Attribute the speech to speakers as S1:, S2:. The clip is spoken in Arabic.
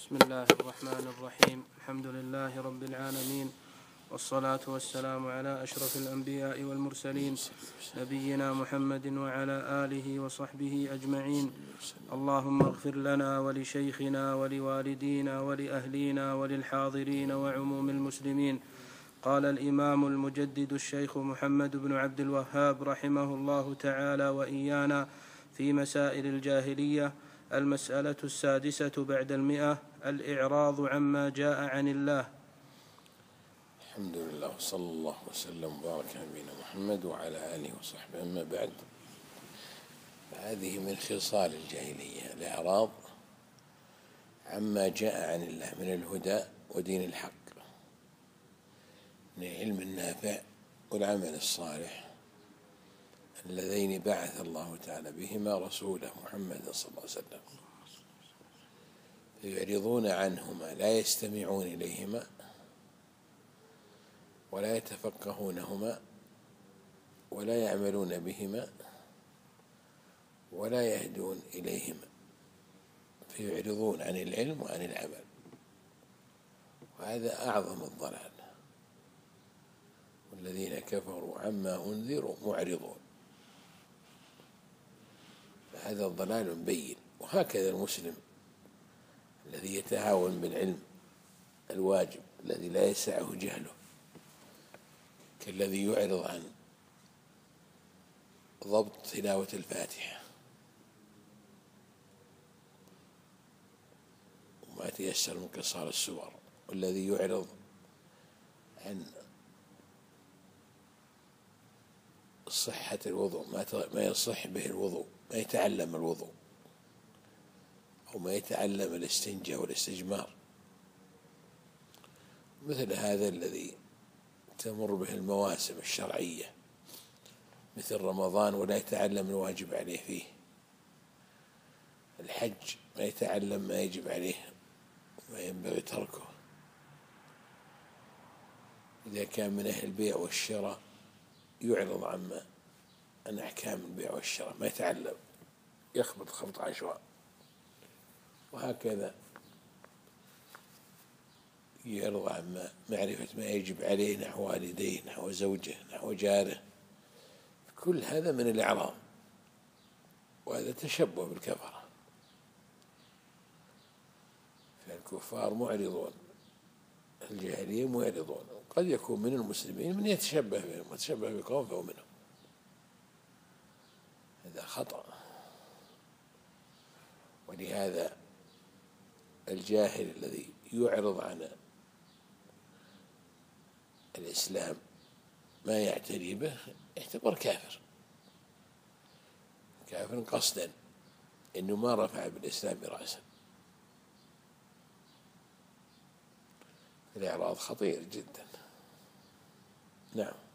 S1: بسم الله الرحمن الرحيم. الحمد لله رب العالمين، والصلاة والسلام على أشرف الأنبياء والمرسلين، نبينا محمد وعلى آله وصحبه أجمعين. اللهم اغفر لنا ولشيخنا ولوالدينا ولأهلينا وللحاضرين وعموم المسلمين. قال الإمام المجدد الشيخ محمد بن عبد الوهاب رحمه الله تعالى وإيانا في مسائل الجاهلية: المسألة 6 بعد 100: الإعراض عما جاء عن الله.
S2: الحمد لله وصلى الله وسلم وبارك على نبينا محمد وعلى آله وصحبه. أما بعد، هذه من خصال الجاهلية: الإعراض عما جاء عن الله من الهدى ودين الحق، من العلم النافع والعمل الصالح اللذين بعث الله تعالى بهما رسوله محمد صلى الله عليه وسلم، فيعرضون عنهما، لا يستمعون إليهما ولا يتفقهونهما ولا يعملون بهما ولا يهدون إليهما، فيعرضون عن العلم وعن العمل، وهذا أعظم الضلال. والذين كفروا عما أنذروا معرضون، فهذا ضلال بين. وهكذا المسلم الذي يتهاون بالعلم الواجب الذي لا يسعه جهله، كالذي يعرض عن ضبط تلاوة الفاتحة وما تيسر من قصار السور، والذي يعرض عن صحة الوضوء، ما يصح به الوضوء، ما يتعلم الوضوء أو ما يتعلم الاستنجاء والاستجمار، مثل هذا الذي تمر به المواسم الشرعية مثل رمضان ولا يتعلم الواجب عليه فيه، الحج ما يتعلم ما يجب عليه وما ينبغي تركه، إذا كان من أهل البيع والشراء يعرض عن أحكام البيع والشراء، ما يتعلم، يخبط خبط عشواء. وهكذا يعرض عن معرفة ما يجب عليه نحو والديه، نحو زوجه، نحو جاره، كل هذا من الإعراض، وهذا تشبه بالكفرة. فالكفار معرضون، الجاهلية معرضون، قد يكون من المسلمين من يتشبه بهم وتشبه بقوم فهو منهم، هذا خطأ. ولهذا الجاهل الذي يعرض عن الإسلام ما يعتري به يعتبر كافر قصدا، إنه ما رفع بالإسلام رأسا. الإعراض خطير جدا. نعم.